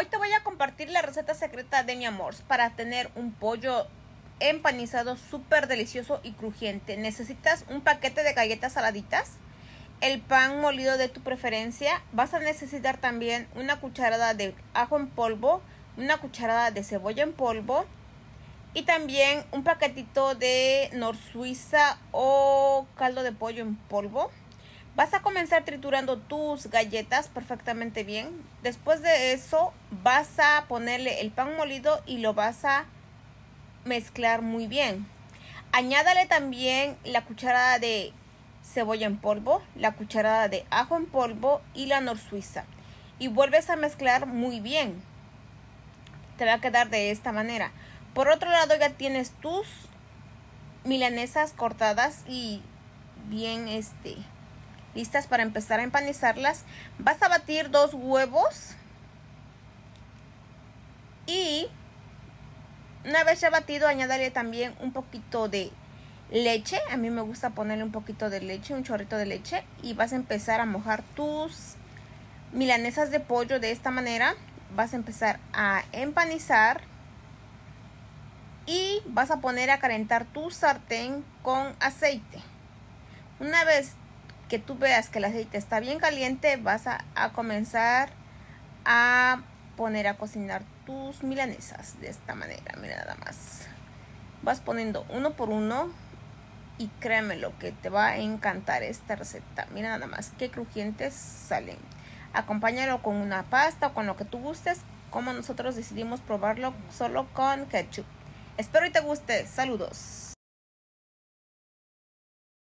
Hoy te voy a compartir la receta secreta de mi amor para tener un pollo empanizado súper delicioso y crujiente. Necesitas un paquete de galletas saladitas, el pan molido de tu preferencia. Vas a necesitar también una cucharada de ajo en polvo, una cucharada de cebolla en polvo y también un paquetito de Nor Suiza o caldo de pollo en polvo. Vas a comenzar triturando tus galletas perfectamente bien. Después de eso vas a ponerle el pan molido y lo vas a mezclar muy bien. Añádale también la cucharada de cebolla en polvo, la cucharada de ajo en polvo y la Nor Suiza. Y vuelves a mezclar muy bien. Te va a quedar de esta manera. Por otro lado ya tienes tus milanesas cortadas y bien listas para empezar a empanizarlas. Vas a batir 2 huevos y una vez ya batido añádale también un poquito de leche. A mí me gusta ponerle un poquito de leche, un chorrito de leche, y vas a empezar a mojar tus milanesas de pollo de esta manera. Vas a empezar a empanizar y vas a poner a calentar tu sartén con aceite. Una vez que tú veas que el aceite está bien caliente, vas a comenzar a poner a cocinar tus milanesas de esta manera. Mira nada más, vas poniendo uno por uno y créeme lo que te va a encantar esta receta. Mira nada más qué crujientes salen. Acompáñalo con una pasta o con lo que tú gustes, como nosotros decidimos probarlo solo con ketchup. Espero y te guste. Saludos.